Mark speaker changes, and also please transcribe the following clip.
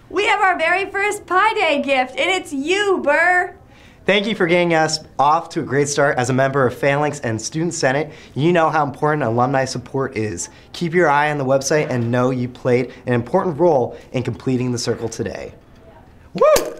Speaker 1: We have our very first Pi Day gift, and it's you, Burr.
Speaker 2: Thank you for getting us off to a great start as a member of Phalanx and Student Senate. You know how important alumni support is. Keep your eye on the website and know you played an important role in completing the circle today. Woo!